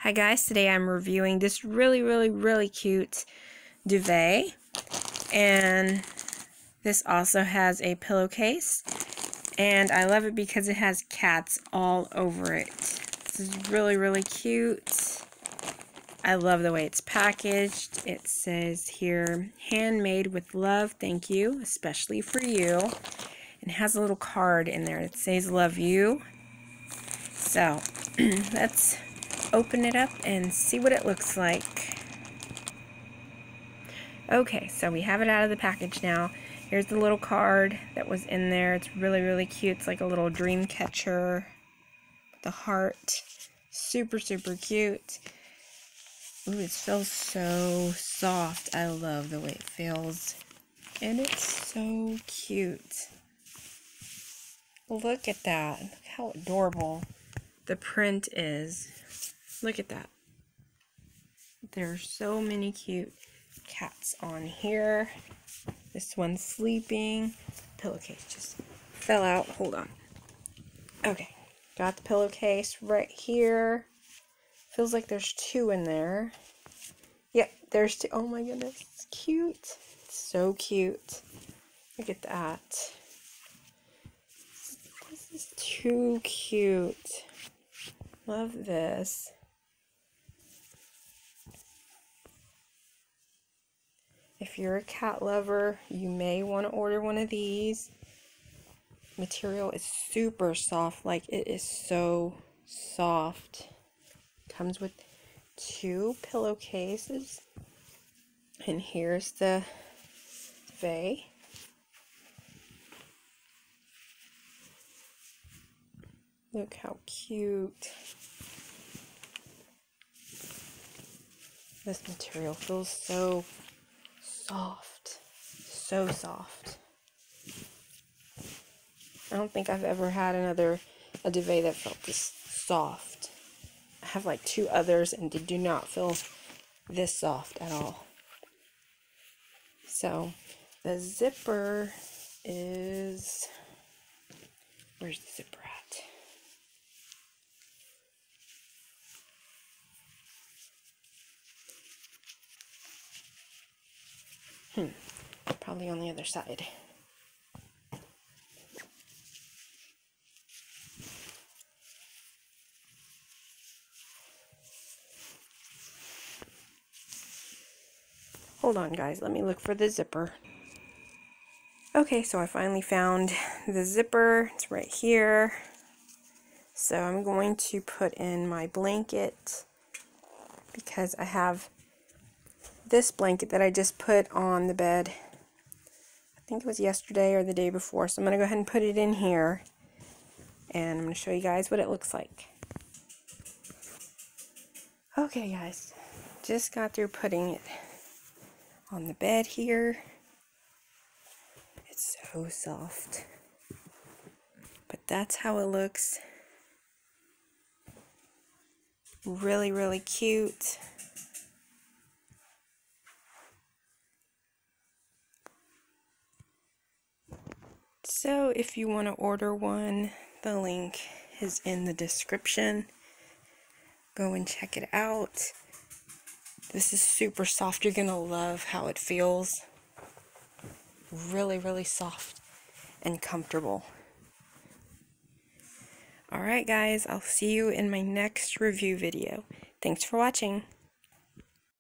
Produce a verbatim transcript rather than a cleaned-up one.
Hi guys, today I'm reviewing this really, really, really cute duvet, and this also has a pillowcase, and I love it because it has cats all over it. This is really, really cute. I love the way it's packaged. It says here, handmade with love, thank you, especially for you. And it has a little card in there that says love you. So, let's open it up and see what it looks like. Okay, so we have it out of the package now. Here's the little card that was in there. It's really, really cute. It's like a little dream catcher. The heart. Super, super cute. Ooh, it feels so soft. I love the way it feels. And it's so cute. Look at that. Look how adorable the print is. Look at that. There's so many cute cats on here. This one's sleeping. Pillowcase just fell out. Hold on. Okay, got the pillowcase right here. Feels like there's two in there. Yep, there's two. Oh my goodness, it's cute. It's so cute. Look at that. This is too cute. Love this. If you're a cat lover, you may want to order one of these. Material is super soft, like it is so soft. Comes with two pillowcases. And here's the duvet. Look how cute. This material feels so soft. So soft. I don't think I've ever had another a duvet that felt this soft. I have like two others and they do not feel this soft at all. So the zipper is, where's the zipper at? Hmm, probably on the other side. Hold on guys, let me look for the zipper. Okay, so I finally found the zipper. It's right here. So I'm going to put in my blanket because I have this blanket that I just put on the bed. I think it was yesterday or the day before. So I'm going to go ahead and put it in here. And I'm going to show you guys what it looks like. Okay guys, just got through putting it on the bed here. It's so soft. But that's how it looks. Really, really cute. So if you want to order one, the link is in the description. Go and check it out. This is super soft. You're going to love how it feels. Really, really soft and comfortable. Alright guys, I'll see you in my next review video. Thanks for watching.